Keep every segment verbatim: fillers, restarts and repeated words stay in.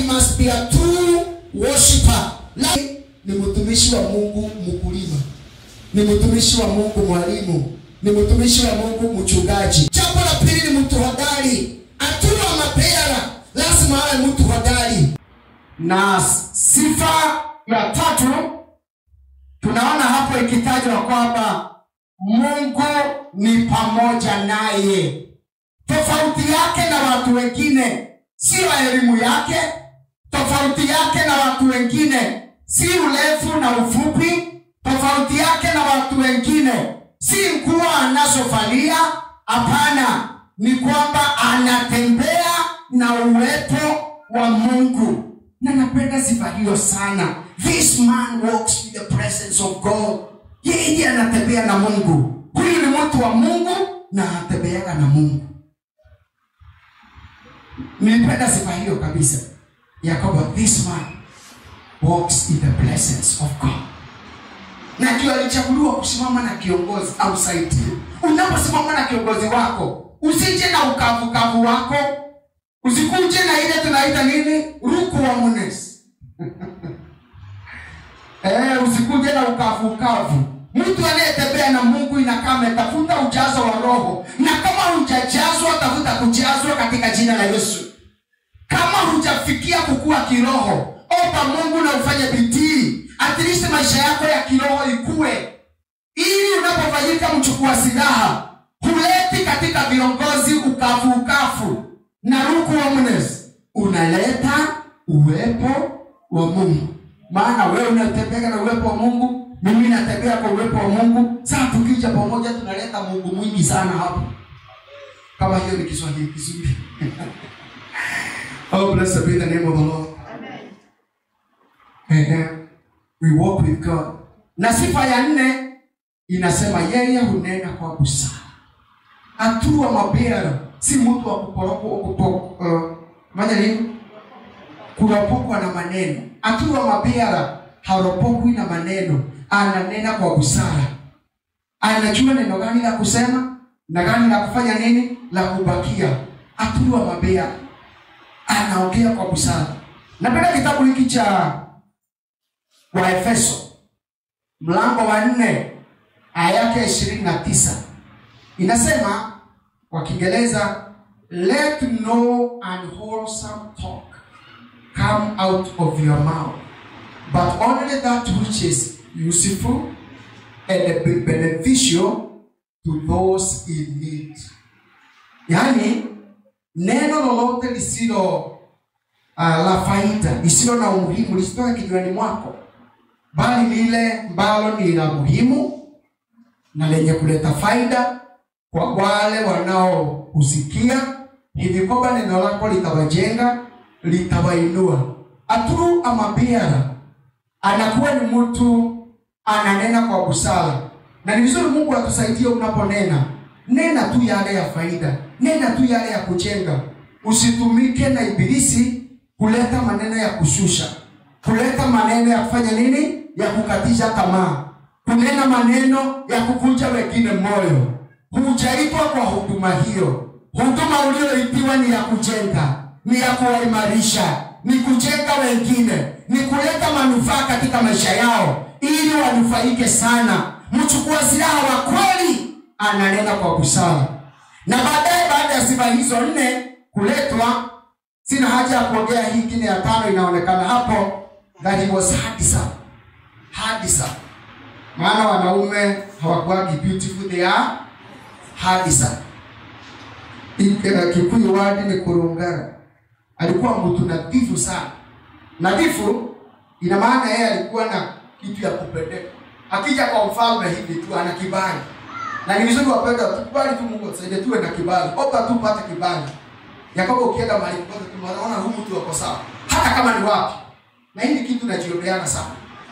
he must be a true worshiper. Ni mtumishi wa Mungu mkulima, ni mtumishi wa Mungu mwalimu, ni mtumishi wa Mungu mchungaji. Jambo la pili ni mtu hodari. Atua mapera lazima awe mtu hodari. Na sifa ya tatu tunaona hapo ikitajwa kwamba Mungu ni pamoja naye. Tofauti yake na watu wengine sio elimu yake, tofauti yake na watu wengine si urefu na ufupi, tofauti yake na watu wengine si nguo anazovalia. Hapana, ni kwamba anatembea na uwepo wa Mungu. Na napenda sifa hiyo sana. This man walks with the presence of God. Yeye anatembea na Mungu. Huyu ni mtu wa Mungu na anatembea na Mungu. Nilipenda sifa hiyo kabisa ya kwamba this man walks in the presence of God. Na ndio alichaguliwa kusimama na kiongozi au saidi. Unaposimama na kiongozi wako, usije na ukavu kavu wako. Usikuje na ile tunaita nini? Ruku wa munes. Eh, usikuje na ukavu kavu. Mtu anayetembea na Mungu inakaa ametafuta ujazo wa roho. Na kama hujajazwa, tafuta kujazwa katika jina la Yesu. Kama hujafikia kukua kiroho, omba Mungu na ufanye bidii. At least maisha yako ya kiroho ikue. Ili unapofanyika mchukua silaha, huleti katika viongozi ukavu ukavu na ruku wa mnes. Unaleta uwepo wa Mungu. Maana wewe unatembea na uwepo wa Mungu, mimi natembea kwa uwepo wa Mungu. Sasa tukija pamoja tunaleta Mungu mwingi sana hapo. Kama hiyo ni Kiswahili kizuri. Oh, blessed be the name of the Lord. Amen. Uh-huh. We walk with God. Na sifa ya nne inasema yeye hunena kwa busara. Atua mabera, si mtu wa kuporoko kupoko uh, maana nini? Kuropokwa na maneno. Atua mabera haropokwi na maneno, ananena kwa busara. Anajua neno gani la kusema na gani la kufanya nini, la kubakia. Atua mabera anaongea kwa busara. Napenda kitabu hiki cha Waefeso mlango wa nne aya yake ishirini na tisa. Inasema kwa Kiingereza, let no unwholesome talk come out of your mouth, but only that which is useful and beneficial to those in need. Yani neno lolote lisilo uh, la faida, lisilo na umuhimu, lisitoke kinywani mwako, bali lile ambalo ni la muhimu na lenye kuleta faida kwa wale wanaohusikia, hivi kwamba neno lako litawajenga, litawainua. Aturu amabiara anakuwa ni mtu ananena kwa busara. Na ni vizuri Mungu atusaidie unaponena. Nena tu yale ya faida, nena tu yale ya kujenga. Usitumike na ibilisi kuleta maneno ya kushusha, kuleta maneno ya kufanya nini, ya kukatisha tamaa, kunena maneno ya kuvunja wengine moyo. Hujaitwa kwa huduma hiyo. Huduma ulioitiwa ni ya kujenga, ni ya kuimarisha, ni kujenga wengine, ni kuleta manufaa katika maisha yao ili wanufaike sana. Mchukua silaha wa kweli ananena kwa busara. Na baadaye baada ya sifa hizo nne kuletwa, sina haja ya kuongea hii kile ya tano inaonekana hapo, that he was handsome. Handsome. Maana wanaume hawakuwagi beautiful, they are handsome. Kikuyu wadi ni kurungara. Alikuwa mtu nadhifu sana. Nadhifu ina maana yeye alikuwa na kitu ya kupendeka. Akija kwa mfalme hivi tu ana kibali. Na ni vizuri wapenda tukubali tu Mungu atusaidie tuwe na kibali. Omba tu upate kibali. Yakobo ukienda mahali popote tunaona huyu mtu wako sawa. Hata kama ni wapi. Na hili kitu najiobeana sana.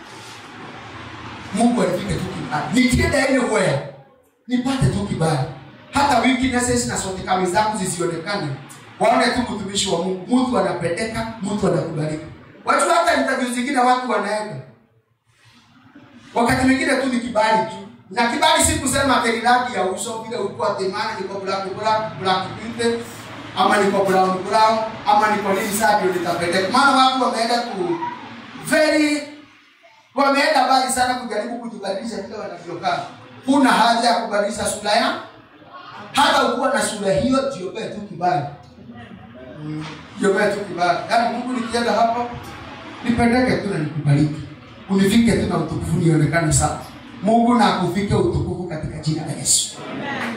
Mungu alifika tu kibali. Nikienda ile wewe nipate tu kibali. Hata weaknesses na shortcomings zangu zisionekane. Waone tu mtumishi wa Mungu. Mtu anapendeka, mtu anakubalika. Watu hata interview zingine watu wanaenda. Wakati mwingine tu ni kibali tu. Na kibali si kusema kelilaki ya uso vile ulikuwa temani ni kwa black black black pinte. ama niko brown brown, ama niko nini sasa ndio nitapendeka. Maana watu wameenda ku very wameenda bali sana kujaribu kujibadilisha kile wanavyokaa. Kuna haja ya kubadilisha sura ya hata ukuwa na sura hiyo jiope tu kibali. Mm. Jiope tu kibali. Yaani Mungu nikienda hapa nipendeke tu na nikubariki. Unifike tu na utukufu nionekane sana. Mungu na akufike utukufu katika jina la Yesu. Amen.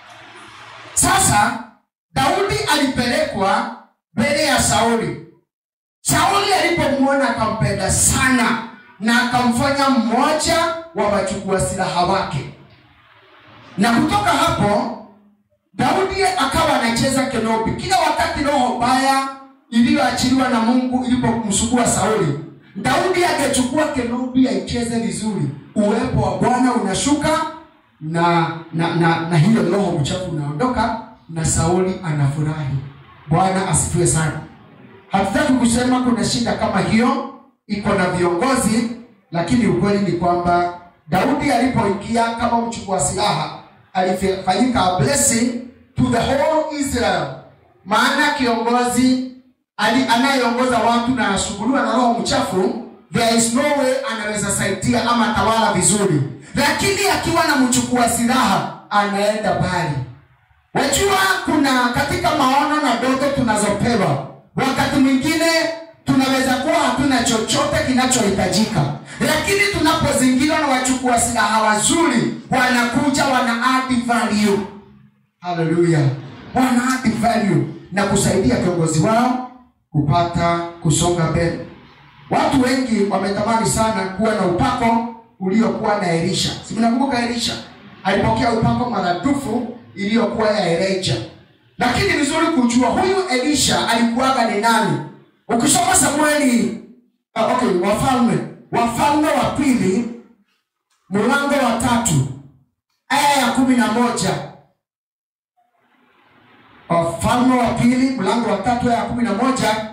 Sasa Daudi alipelekwa mbele ya Sauli. Sauli alipomuona akampenda sana na akamfanya mmoja wa wachukua silaha wake. Na kutoka hapo Daudi akawa anacheza kenobi. Kila wakati roho mbaya iliyoachiliwa na Mungu ilipomsukua Sauli, Daudi angechukua kenobi aicheze vizuri. Uwepo wa Bwana unashuka na na na, na hiyo roho mchafu unaondoka na Sauli anafurahi. Bwana asifiwe sana. Hatutaki kusema kuna shida kama hiyo iko na viongozi, lakini ukweli ni kwamba Daudi alipoingia kama mchukua silaha alifanyika a blessing to the whole Israel. Maana kiongozi ali anayeongoza watu na ashughulika na roho mchafu, there is no way anaweza saidia ama tawala vizuri. Lakini akiwa na mchukua silaha anaenda bali. Wajua kuna katika maono na ndoto tunazopewa, wakati mwingine tunaweza kuwa hatuna chochote kinachohitajika, lakini tunapozingirwa na wachukua silaha wazuri, wanakuja wana add value. Hallelujah. Wana add value na kusaidia kiongozi wao kupata kusonga mbele. Watu wengi wametamani sana kuwa na upako uliokuwa na Elisha. Si mnakumbuka Elisha? Alipokea upako maradufu iliyokuwa ya Elijah. Lakini vizuri kujua huyu Elisha alikuwa ni nani. Ukisoma Samueli, uh, okay, Wafalme, Wafalme wa pili mlango wa tatu aya ya kumi na moja. Wafalme wa pili mlango wa tatu aya ya kumi na moja.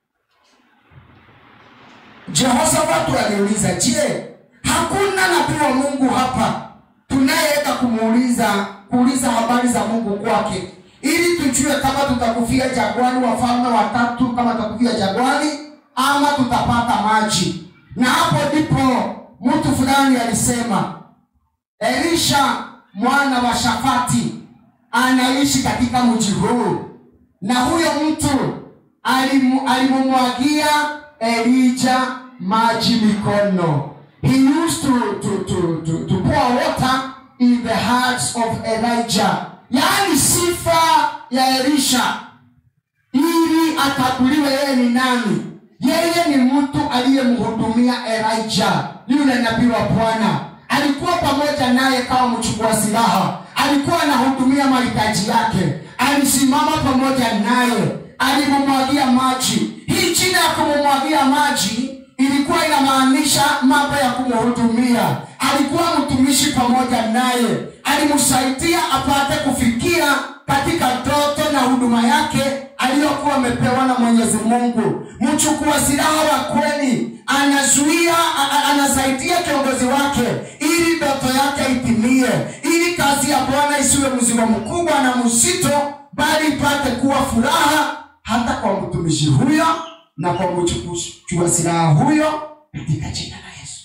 Jehoshafatu aliuliza, "Je, hakuna nabii wa Mungu hapa tunayeenda kumuuliza kuuliza habari za Mungu kwake, ili tujue kama tutakufia jangwani?" Wafalme wa tatu, kama tutakufia jangwani ama tutapata maji. Na hapo ndipo mtu fulani alisema, Elisha mwana wa Shafati anaishi katika mji huu. Na huyo mtu alimumwagia Elijah maji mikono. He used to, to, to, to, to pour water in the hearts of Elijah. Yaani sifa ya Elisha ili atakuliwe yeye ni nani. Yeye ni mtu aliyemhudumia Elijah, yule nabii wa Bwana. Alikuwa pamoja naye kama mchukua silaha. Alikuwa anahudumia mahitaji yake. Alisimama pamoja naye. Alimumwagia maji. Hii jina ya kumumwagia maji ilikuwa inamaanisha mambo ya kumhudumia. Alikuwa mtumishi pamoja naye. Alimsaidia apate kufikia katika ndoto na huduma yake aliyokuwa amepewa na Mwenyezi Mungu. Mchukua silaha wa kweli anazuia, anasaidia kiongozi wake ili ndoto yake itimie, ili kazi ya Bwana isiwe mzigo mkubwa na mzito, bali ipate kuwa furaha hata kwa mtumishi huyo na kwa mchukua silaha huyo, katika jina la Yesu.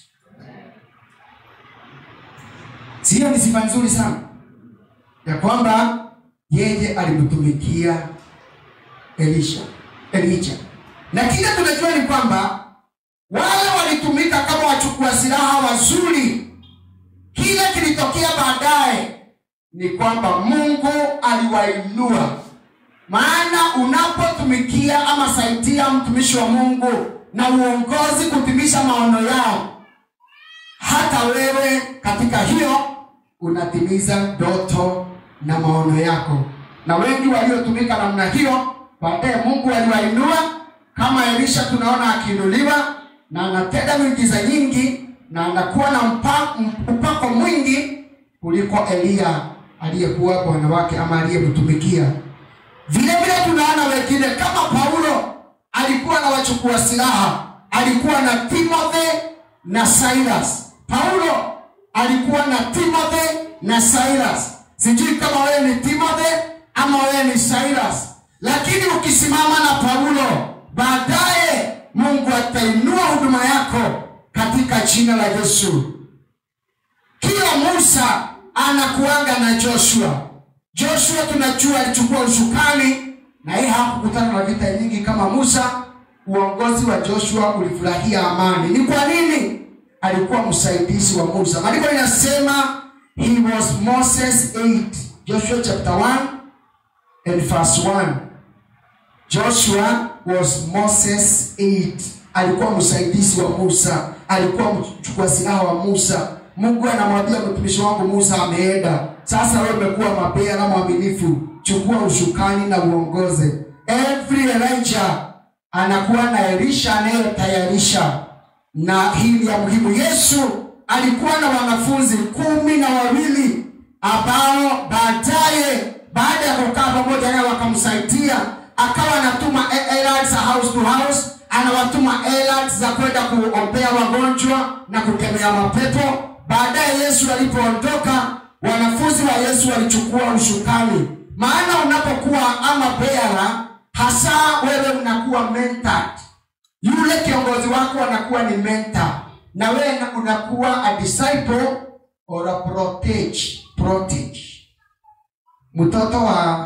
Sio ni sifa nzuri sana ya kwamba yeye alimtumikia Elisha, Elijah. Na kile tunajua ni kwamba wale walitumika kama wachukua silaha wazuri. Kile kilitokea baadaye ni kwamba Mungu aliwainua. Maana unapotumikia ama saidia mtumishi wa Mungu na uongozi kutimisha maono yao, hata wewe katika hiyo unatimiza ndoto na maono yako. Na wengi waliotumika namna hiyo baadaye Mungu aliwainua, kama Elisha tunaona akiinuliwa na anatenda miujiza nyingi na anakuwa na mpako, mpako mwingi kuliko Elia aliyekuwa bwana wake ama aliyemtumikia. Vile vile tunaona wengine kama Paulo alikuwa na wachukua silaha, alikuwa na Timothy na Silas. Paulo alikuwa na Timothy na Silas. Sijui kama wewe ni Timothy ama wewe ni Silas. Lakini ukisimama na Paulo, baadaye Mungu atainua huduma yako katika jina la Yesu. Kila Musa anakuanga na Joshua. Joshua tunajua alichukua ushukani na yeye hakukutana na vita nyingi kama Musa. Uongozi wa Joshua ulifurahia amani. Ni kwa nini? Alikuwa msaidizi wa Musa. Maandiko inasema he was Moses eight. Joshua chapter one and verse one. Joshua was Moses eight. Alikuwa msaidizi wa Musa. Alikuwa mchukua silaha wa Musa. Mungu anamwambia mtumishi wangu Musa ameenda. Sasa wewe umekuwa mabea na mwaminifu. Chukua ushukani na uongoze. Every Elijah anakuwa na Elisha anayetayarisha. Na hili ya muhimu, Yesu alikuwa na wanafunzi kumi na wawili ambao baadaye baada ya kukaa pamoja nao wakamsaidia, akawa anatuma Elites za house to house, anawatuma Elites za kwenda kuombea wagonjwa na kukemea mapepo. Baadaye Yesu alipoondoka, wanafunzi wa Yesu walichukua ushukani. Maana unapokuwa ama bearer, hasa wewe unakuwa mentored. Yule kiongozi wako anakuwa ni mentor, na wewe unakuwa a disciple or a protege. Protege. Mtoto wa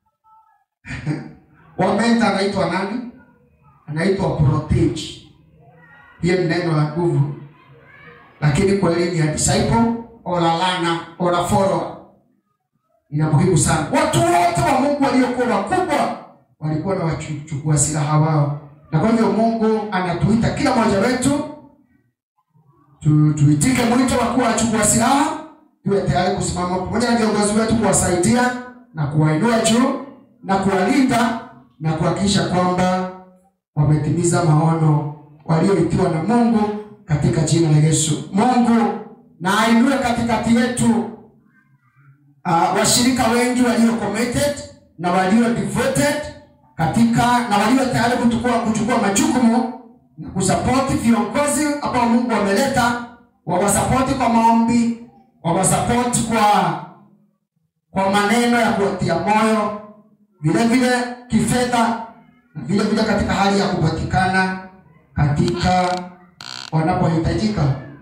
wa mentor anaitwa nani? Anaitwa protege. Hiyo ni neno la nguvu. Lakini kwa elimu ya disciple or a learner or a follower, ina muhimu sana. Watu wote wa Mungu waliokuwa wakubwa walikuwa na wachukua silaha wao. Na kwa hivyo Mungu anatuita kila mmoja wetu tu, tuitike mwito wa kuwa wachukua silaha, tuwe tayari kusimama pamoja na viongozi wetu kuwasaidia na kuwainua juu na kuwalinda na kuhakikisha kwamba wametimiza maono walioitiwa na Mungu katika jina la Yesu. Mungu na ainue katikati yetu uh, washirika wengi walio committed na walio devoted katika na walio tayari kuchukua kuchukua majukumu na kusupport viongozi ambao Mungu ameleta, wawasupport kwa maombi, wawasupport kwa kwa maneno ya kuwatia moyo, vile vile kifedha, vile vile katika hali ya kupatikana katika wanapohitajika.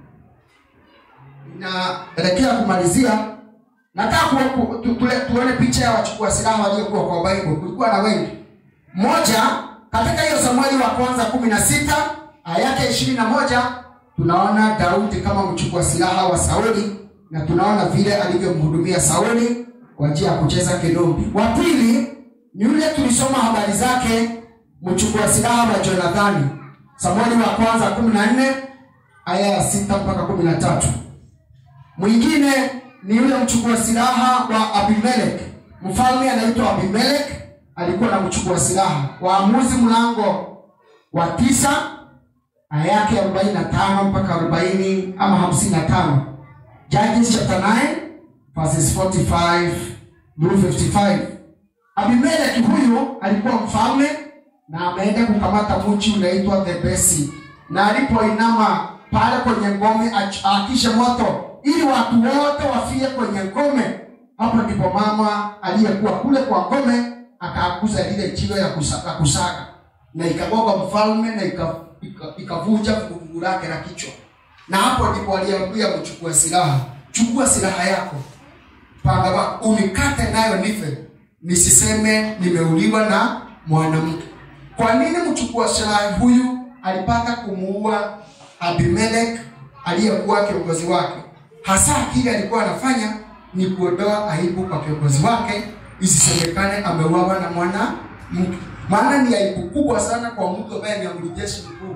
Na elekea kumalizia, nataka tuone picha ya wachukua silaha waliokuwa kwa Bible. Kulikuwa na wengi. Moja, katika hiyo Samueli wa kwanza kumi na sita aya yake ishirini na moja tunaona Daudi kama mchukua silaha wa Sauli, na tunaona vile alivyomhudumia Sauli kwa njia ya kucheza kinombi. Wa pili ni yule tulisoma habari zake, mchukua silaha wa Jonathani, Samueli wa kwanza kumi na nne aya ya sita mpaka kumi na tatu. Mwingine ni yule mchukua silaha wa Abimelech. Mfalme anaitwa Abimelech, alikuwa na mchukua silaha. Waamuzi mlango wa tisa aya yake arobaini na tano mpaka arobaini ama hamsini na tano. Judges chapter nine verses forty-five to fifty-five. Abimelech huyu alikuwa mfalme na ameenda kukamata mji unaitwa Thebesi, na alipoinama pale kwenye ngome akisha moto ili watu wote wafie kwenye ngome, hapo ndipo mama aliyekuwa kule kwa ngome akaakuza lile jiwe ya kusaka kusaka, na ikagonga mfalme na ikavunja fungu lake la kichwa. Na hapo ndipo aliambia mchukua silaha, chukua silaha yako, panga wako unikate nayo nife, nisiseme nimeuliwa na mwanamke. Kwa nini mchukua silaha huyu alipanga kumuua Abimelech aliyekuwa kiongozi wake? Hasa kile alikuwa anafanya ni kuondoa aibu kwa kiongozi wake, isisemekane ameuawa na mwanamke. Maana ni aibu kubwa sana kwa mtu ambaye ni amiri jeshi mkuu.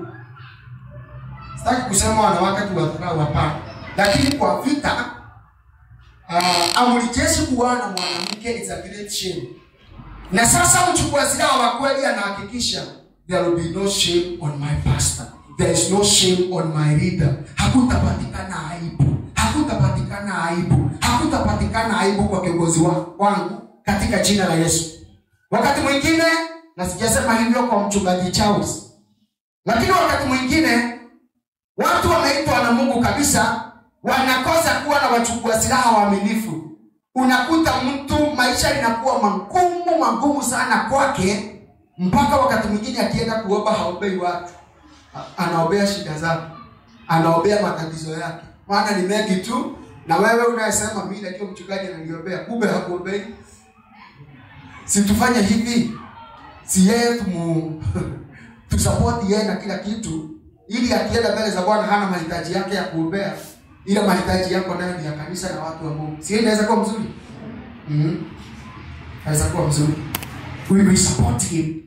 Sitaki kusema wanawake tu wadharau, hapana. Lakini kwa vita uh, amiri jeshi kuwa na mwanamke is a great shame. Na sasa mchukua silaha wa kweli anahakikisha there will be no shame on my pastor. There is no shame on my leader. Hakutapatikana aibu. Hakutapatikana aibu. Hakutapatikana aibu kwa kiongozi wangu katika jina la Yesu. Wakati mwingine, na sijasema hivyo kwa mchungaji Charles, lakini wakati mwingine watu wameitwa na Mungu kabisa wanakosa kuwa na wachukua silaha waaminifu. Unakuta mtu maisha linakuwa magumu mambo magumu sana kwake, mpaka wakati mwingine akienda kuomba haombei watu, anaombea shida zake, anaombea matatizo yake. Maana ni mengi tu, na wewe unayesema mimi ndio mchungaji ananiombea, kumbe hakuombei. Si tufanye hivi, si yeye tumu tusupport yeye na kila kitu, ili akienda mbele za Bwana hana mahitaji yake ya kuombea, ila mahitaji yako nayo ni ya kanisa na watu wa Mungu. Si inaweza kuwa mzuri? Mhm. Inaweza kuwa mzuri. We will support him.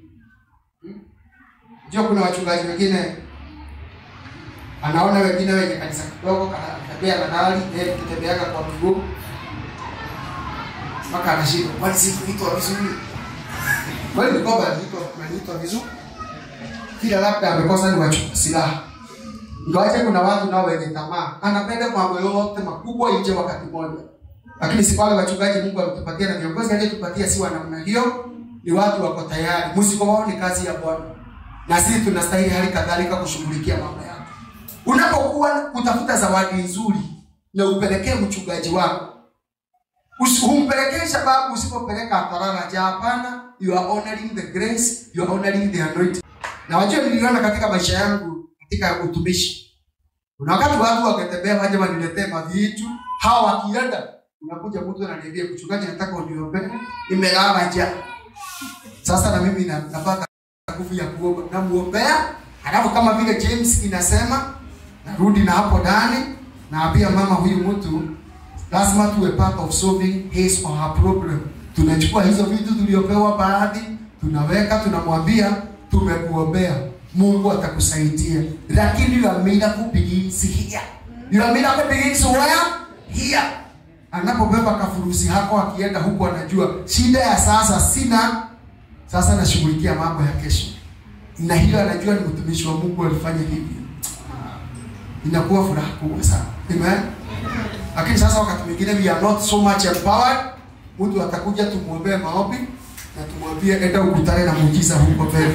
Ndio kuna wachungaji wengine anaona wengine wenye kanisa kidogo kanatembea na nali, yeye kitembeaga kwa miguu. Maka anashindwa, kwani si kuitwa vizuri? Bali ni kwamba anaitwa vizuri. Kila labda amekosa ni wachukua silaha. Ngoja kuna watu nao wenye tamaa. Anapenda mambo yote makubwa nje wakati mmoja. Lakini si wale wachungaji Mungu alitupatia na viongozi aliyetupatia si wa namna hiyo, ni watu wako tayari. Muziki wao ni kazi ya Bwana. Na sisi tunastahili hali kadhalika kushughulikia mambo yako. Unapokuwa kutafuta zawadi nzuri na upelekee mchungaji wako, usimpelekee sababu usipopeleka atarara ja hapana, you are honoring the grace, you are honoring the anointing. Na wajua niliona katika maisha yangu katika utumishi, kuna wakati watu wakatembea waje waniletee mavitu, hawa wakienda unakuja mtu ananiambia mchungaji nataka uniombee, nimelala njaa. Sasa na mimi napata nguvu ya kuomba, na muombea, alafu kama vile James inasema narudi na hapo ndani naambia mama huyu mtu lazima tuwe part of solving his or her problem. Tunachukua hizo vitu tuliopewa baadhi, tunaweka, tunamwambia tumekuombea, Mungu atakusaidia. Lakini your miracle begins here. Your miracle begins where? Here. Anapobeba kafurusi hako akienda huko anajua shida ya sasa sina, sasa nashughulikia mambo ya kesho. Na hilo anajua ni mtumishi wa Mungu alifanya hivi. Inakuwa furaha kubwa sana. Amen. Lakini sasa wakati mwingine we are not so much empowered. Mtu atakuja tumuombee maombi na tumwambie enda ukutane na muujiza huko mbele.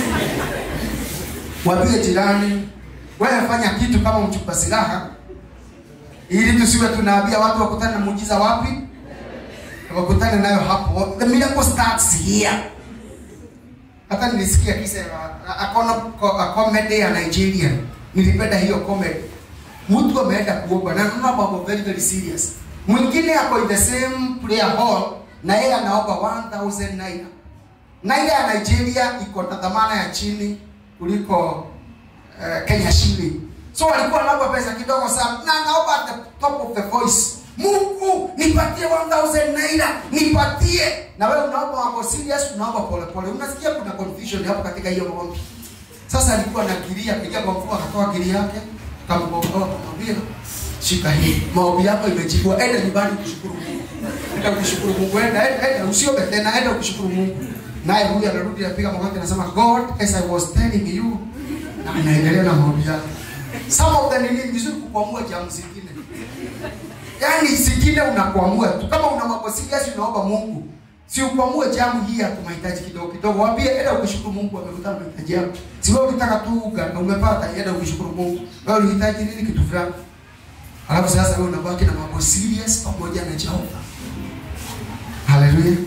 Mwambie jirani, wewe fanya kitu kama mchukua silaha, ili tusiwe tunaambia watu wakutane na muujiza wapi? Wakutane nayo hapo. The miracle starts here. Hata nilisikia kisa akona a comedy ya Nigeria. Nilipenda hiyo comedy. Mtu ameenda kuomba na kuna mambo very very serious. Mwingine ako in the same prayer hall na yeye anaomba one thousand naira. Naira ya Nigeria iko na dhamana ya chini kuliko uh, Kenya shilingi. So walikuwa wanaomba pesa kidogo sana na anaomba at the top of the voice, Mungu nipatie one thousand naira, nipatie. Na wewe unaomba mambo serious, unaomba pole pole. Unasikia kuna confusion hapo katika hiyo maombi. Sasa alikuwa anakilia piga kwa mfuko, akatoa kili yake kamgongoa kumwambia shika hii, maombi yako imejibiwa, enda nyumbani kushukuru Mungu. Enda kushukuru Mungu, enda enda usiombe tena, enda kushukuru Mungu. Naye huyu anarudi anapiga magoti anasema God, as I was telling you, na anaendelea na maombi yake. Some of the nini vizuri kukuamua jambo zingine. Yaani zingine unakuamua tu kama una mambo serious unaomba Mungu. Si ukuamue jambo hii ya mahitaji kidogo kidogo. Waambie enda ukishukuru Mungu amekupa mahitaji yako. Si wewe unataka tu na umepata, enda ukishukuru Mungu. Wewe unahitaji nini kitu fulani? Alafu sasa wewe unabaki na mambo serious pamoja na Jehova. Hallelujah.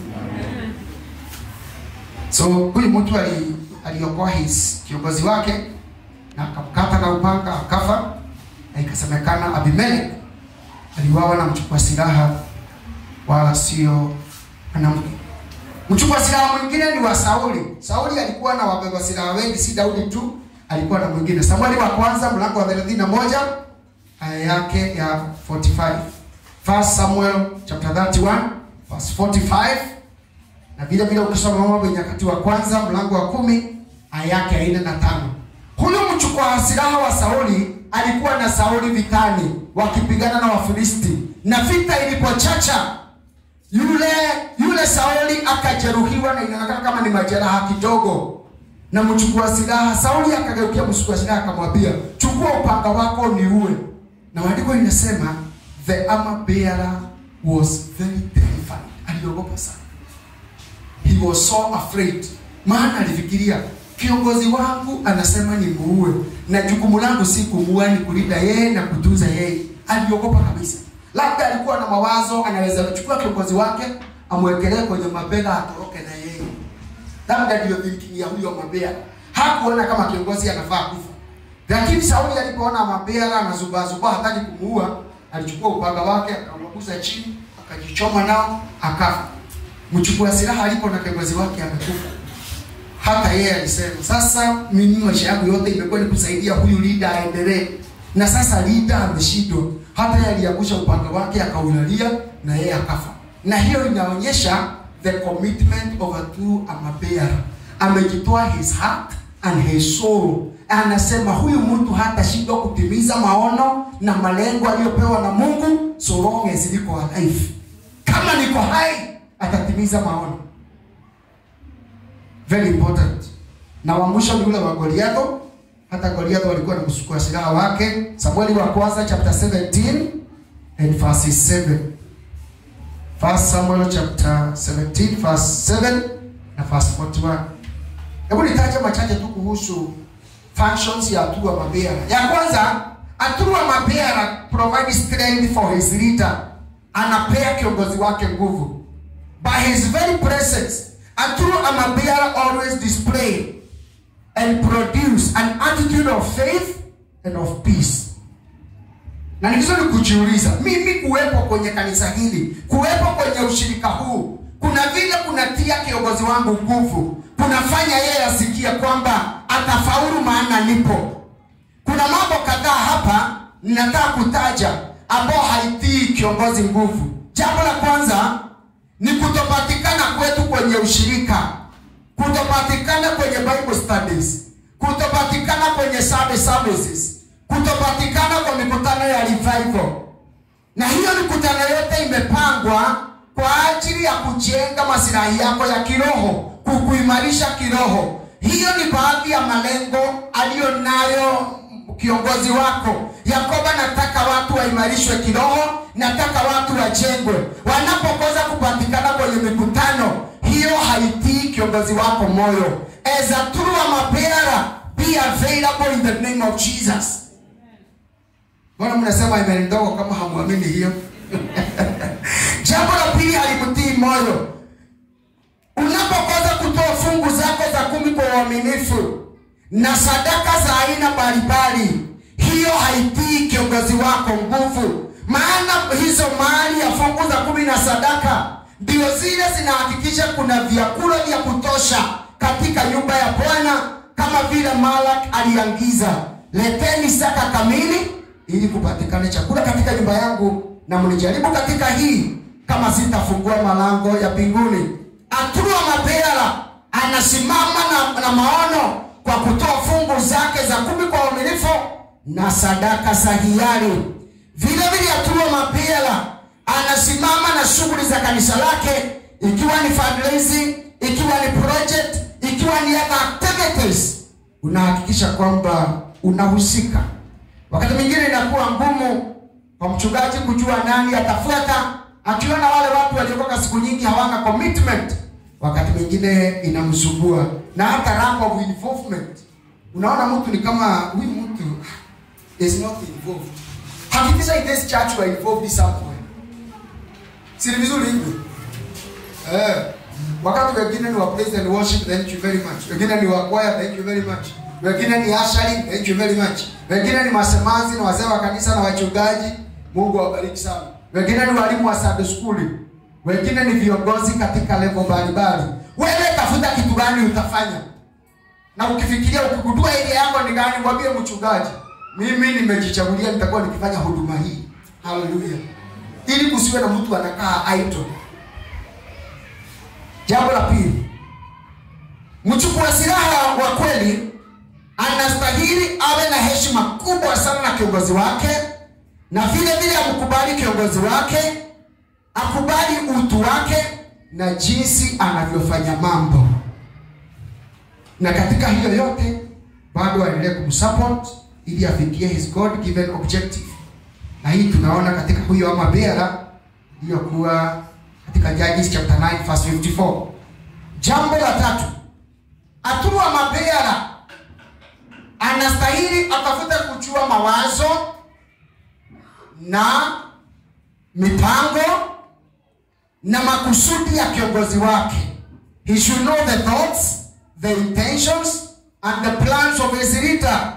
So huyu mtu ali aliokoa his kiongozi wake na akamkata na upanga akafa, na ikasemekana Abimelech aliuawa na mchukua silaha wala sio mwanamke. Mchukua silaha mwingine ni wa Sauli. Sauli alikuwa na wabeba silaha wengi, si Daudi tu, alikuwa na mwingine. Samueli wa kwanza mlango wa thelathini na moja aya yake ya forty-five. First Samuel chapter thirty-one verse forty-five. Na vile vile ukisoma mambo ya Nyakati wa kwanza mlango wa kumi aya yake ya nne na tano. Huyo mchukua silaha wa Sauli alikuwa na Sauli vitani wakipigana na Wafilisti. Na vita ilipochacha, yule yule Sauli akajeruhiwa na inaonekana kama ni majeraha kidogo. Na mchukua silaha Sauli akageukia mchukua silaha akamwambia, chukua upanga wako niue. Na maandiko inasema the armor bearer was very terrified. Aliogopa sana. He was so afraid. Maana alifikiria kiongozi wangu anasema ni muue, na jukumu langu si kumuua, ni kulinda yeye na kutunza yeye. Aliogopa kabisa. Labda alikuwa na mawazo anaweza kuchukua kiongozi wake amwekelee kwenye mabega atoroke na yeye. Labda ndio thinking ya huyo mabea. Hakuona kama kiongozi anafaa kufa. Lakini Sauli alipoona mabea anazubazuba hataki kumuua, alichukua upanga wake akamwaguza chini, akajichoma nao, akafa. Mchukua silaha alipo na kiongozi wake amekufa. Hata yeye alisema, sasa mimi maisha yangu yote imekuwa ni kusaidia huyu leader aendelee. Na sasa leader ameshindwa. Hata yeye aliangusha upanga wake akaulalia na yeye akafa. Na hiyo inaonyesha the commitment of a true amabeara. Amejitoa his heart and his soul. Anasema huyu mtu hata shindwa kutimiza maono na malengo aliyopewa na Mungu so long as niko alive. Kama niko hai atatimiza maono. Very important. Na wa mwisho ni ule wa Goliath. Hata Goliath walikuwa na msukua silaha wake. Samueli wa kwanza chapter seventeen and verse seven. First Samuel chapter seventeen verse seven na verse forty-one. Hebu nitaje machache tu kuhusu functions ya Atua Mabeara. Ya kwanza, Atua Mabeara provide strength for his leader. Anapea kiongozi wake nguvu. By his very presence, Atua Mabeara always display and produce an attitude of faith and of peace. Na nikizoni kujiuliza, mimi kuwepo kwenye kanisa hili, kuwepo kwenye ushirika huu, kuna vile kunatia kiongozi wangu nguvu, kunafanya yeye asikie kwamba atafaulu maana nipo. Kuna mambo kadhaa hapa ninataka kutaja ambao haitii kiongozi nguvu. Jambo la kwanza ni kutopatikana kwetu kwenye ushirika, kutopatikana kwenye Bible studies, kutopatikana kwenye Sunday services, kutopatikana kwa mikutano ya revival. Na hiyo mikutano yote imepangwa kwa ajili ya kujenga maslahi yako ya kiroho, kukuimarisha kiroho. Hiyo ni baadhi ya malengo alionayo kiongozi wako. Yakobo nataka watu waimarishwe kiroho, nataka watu wajengwe. Wanapokosa kupatikana kwenye mikutano, hiyo haitii kiongozi wako moyo. As a true amabeara, be available in the name of Jesus. Mbona mnasema imani ndogo kama hamuamini hiyo? Jambo la pili, halimtii moyo. Unapokosa kutoa fungu zako za kumi kwa uaminifu na sadaka za aina mbalimbali, hiyo haitii kiongozi wako nguvu. Maana hizo mali ya fungu za kumi na sadaka ndio zile zinahakikisha kuna vyakula vya kutosha katika nyumba ya Bwana, kama vile Malak aliangiza, leteni zaka kamili ili kupatikane chakula katika nyumba yangu, na mnijaribu katika hii kama sitafungua malango ya mbinguni. Atua Mabeara anasimama na, na maono kwa kutoa fungu zake za kumi kwa uaminifu na sadaka za hiari. Vile vile Atua Mabeara anasimama na shughuli za kanisa lake, ikiwa ni fundraising, ikiwa ni project, ikiwa ni other activities. Unahakikisha kwamba unahusika. Wakati mwingine inakuwa ngumu kwa mchungaji kujua nani atafuata, akiona wale watu waliokoka siku nyingi hawana commitment. Wakati mwingine inamsumbua, na hata lack of involvement. Unaona mtu ni kama huyu mtu is not involved. Hakikisha in this church we are involved somewhere. Si vizuri hivyo? Eh, wakati wengine ni wa praise and worship, thank you very much. Wengine ni wa choir, thank you very much. Wengine ni ushering, thank you very much. Wengine ni masemazi na wazee wa kanisa na wachungaji, Mungu awabariki sana. Wengine ni walimu wa Sunday school. Wengine ni viongozi katika level mbalimbali. Wewe tafuta kitu gani utafanya. Na ukifikiria ukigundua ile yako ni gani, mwambie mchungaji, mimi nimejichagulia nitakuwa nikifanya huduma hii. Hallelujah. Ili kusiwe na mtu anakaa idle. Jambo la pili, mchukua silaha wa kweli anastahili awe na heshima kubwa sana na kiongozi wake, na vile vile amkubali kiongozi wake, akubali utu wake na jinsi anavyofanya mambo. Na katika hiyo yote bado aendelee kumsupport ili afikie his God given objective. Na hii tunaona katika huyo Amabeara iliyokuwa katika Judges chapter nine verse fifty-four. Jambo la tatu, Atua Amabeara anastahili atafuta kujua mawazo na mipango na makusudi ya kiongozi wake. He should know the thoughts, the intentions and the plans of his leader.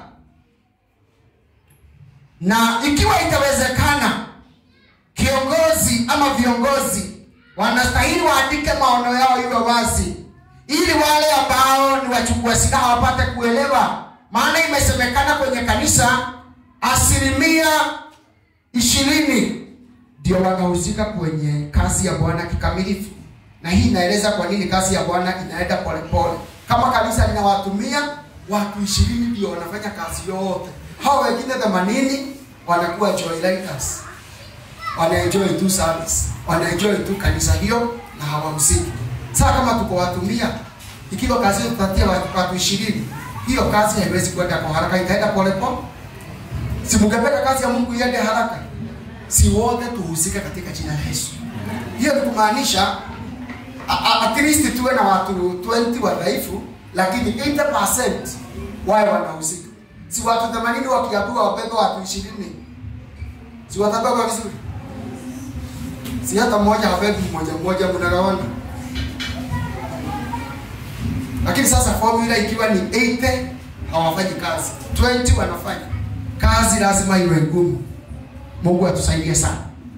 Na ikiwa itawezekana, kiongozi ama viongozi wanastahili waandike maono yao iwe wazi, ili wale ambao ni wachukua silaha wapate kuelewa. Maana imesemekana kwenye kanisa asilimia ishirini ndio wanahusika kwenye kazi ya Bwana kikamilifu. Na hii inaeleza kwa nini kazi ya Bwana inaenda polepole. Kama kanisa linawatumia watu ishirini ndio wanafanya kazi yote, hao wengine themanini wanakuwa joyriders, wanaenjoy tu service, wanaenjoy tu kanisa hiyo na hawahusiki. Sasa kama tuko watumia, ikiwa kazi tutatia watu ishirini, hiyo kazi haiwezi kwenda kwa haraka, itaenda polepole. Si mungependa kazi ya Mungu iende haraka? Si wote tuhusika katika jina la Yesu. Hiyo ni kumaanisha at least tuwe na watu twenty wadhaifu, lakini eighty percent wao wanahusika. Si watu themanini wakiambiwa wabebe watu ishirini, si watabeba vizuri? Si hata mmoja habebi mmoja mmoja, mnagawana. Lakini sasa formula ikiwa ni eighty hawafanyi kazi, twenty wanafanya kazi, lazima iwe ngumu. Mungu atusaidie sana.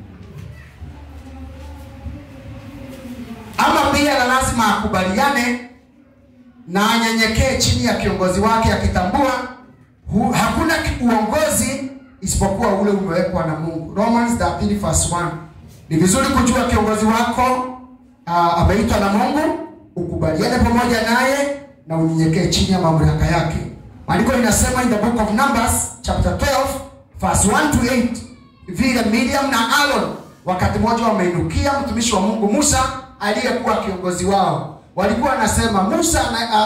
Ama pia lazima akubaliane na anyenyekee chini ya kiongozi wake, akitambua hakuna uongozi isipokuwa ule umewekwa na Mungu. Romans thirteen verse one. Ni vizuri kujua kiongozi wako uh, ameitwa na Mungu, ukubaliane pamoja naye na unyenyekee chini ya mamlaka yake. Maandiko inasema in the book of Numbers chapter twelve verse one to eight, vile Miriam na Aaron wakati mmoja wameinukia mtumishi wa Mungu Musa aliyekuwa kiongozi wao. Walikuwa wanasema Musa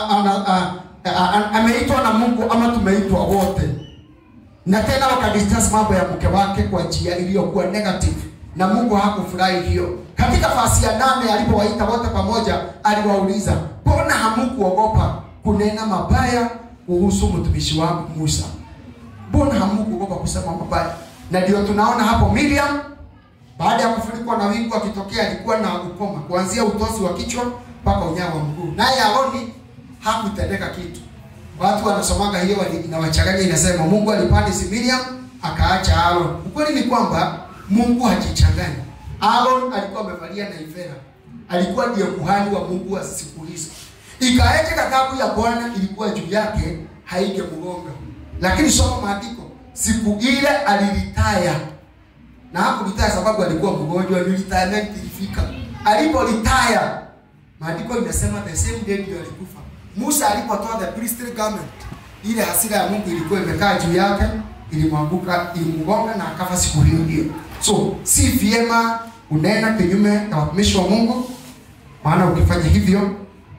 ameitwa na Mungu ama tumeitwa wote. Na tena wakadiscuss mambo ya mke wake kwa njia iliyokuwa negative, na Mungu hakufurahi hiyo. Katika fasi ya nane alipowaita wote pamoja, aliwauliza, "Mbona hamkuogopa kunena mabaya kuhusu mtumishi wangu Musa? Mbona hamkuogopa kusema mabaya?" Na ndio tunaona hapo Miriam baada ya kufunikwa na wingu akitokea alikuwa na ukoma kuanzia utosi wa kichwa mpaka unyayo wa mguu. Naye Aroni hakutendeka kitu. Watu wanasomanga hiyo inawachanganya, inasema Mungu alipanda si Miriam akaacha Aaron. Ukweli ni kwamba Mungu hajichanganya. Aaron alikuwa amevalia naivera, alikuwa ndiye kuhani wa Mungu wa siku hizo. Ikaeje katabu ya Bwana ilikuwa juu yake, haigemgonga. Lakini soma maandiko, siku ile aliritaya. Na hakulitaya sababu alikuwa mgonjwa, retirement ilifika. Alipolitaya, maandiko inasema the same day ndio alikufa. Musa alipotoa the priestly garment, ile hasira ya Mungu ilikuwa imekaa juu yake, ilimwanguka, ilimgonga na akafa siku hiyo hiyo. So, si vyema unena kinyume na watumishi wa Mungu, maana ukifanya hivyo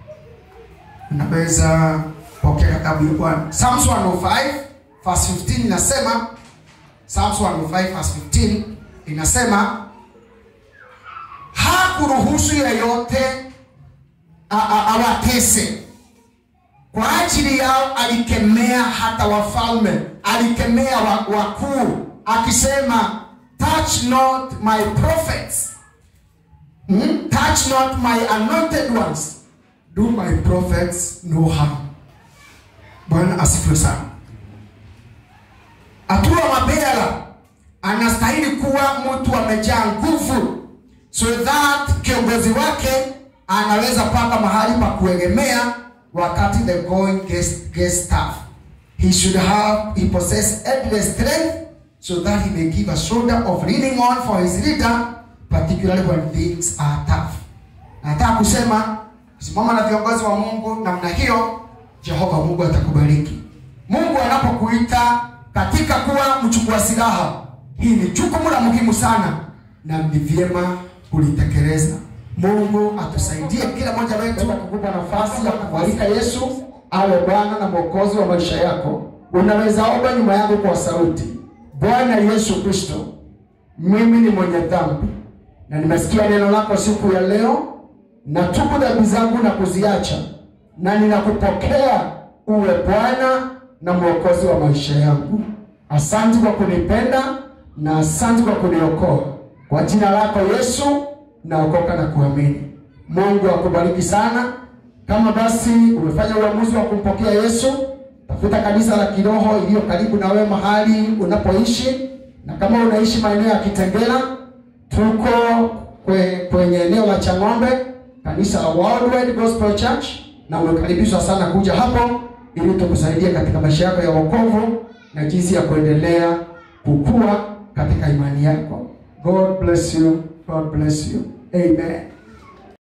unaweza pokea adhabu ya Bwana. Psalms one oh five verse fifteen inasema, Psalms one oh five verse fifteen inasema, hakuruhusu yeyote awatese. Kwa ajili yao alikemea hata wafalme, alikemea wakuu, akisema, touch not my prophets, hmm? touch not my anointed ones, do my prophets no harm. Bwana asifiwe sana. Atua Mabera anastahili kuwa mtu amejaa nguvu, so that kiongozi wake anaweza paka mahali pa kuegemea wakati the going gets, gets tough. He should have, he possess endless strength so that he may give a shoulder of leaning on for his leader, particularly when things are tough. Nataka kusema, simama na viongozi wa Mungu namna hiyo, Jehova Mungu atakubariki. Mungu anapokuita katika kuwa mchukua silaha, hii ni jukumu la muhimu sana na ni vyema kulitekeleza. Mungu atusaidie kila mmoja wetu kukupa nafasi ya kualika Yesu awe Bwana na Mwokozi wa maisha yako. Unaweza omba nyuma yangu kwa sauti, Bwana Yesu Kristo, mimi ni mwenye dhambi na nimesikia neno lako siku ya leo, natubu dhambi zangu na kuziacha, na ninakupokea uwe Bwana na Mwokozi wa maisha yangu. Asante kwa kunipenda na asante kwa kuniokoa. Kwa jina lako Yesu naokoka na kuamini. Mungu akubariki sana. Kama basi umefanya uamuzi wa kumpokea Yesu, tafuta kanisa la kiroho iliyo karibu na wewe mahali unapoishi. Na kama unaishi maeneo ya Kitengela, tuko kwe, kwenye eneo la Chang'ombe, kanisa la Worldwide Gospel Church, na umekaribishwa sana kuja hapo ili tukusaidie katika maisha yako ya wokovu na jinsi ya kuendelea kukua katika imani yako. God bless you. God bless you. Amen.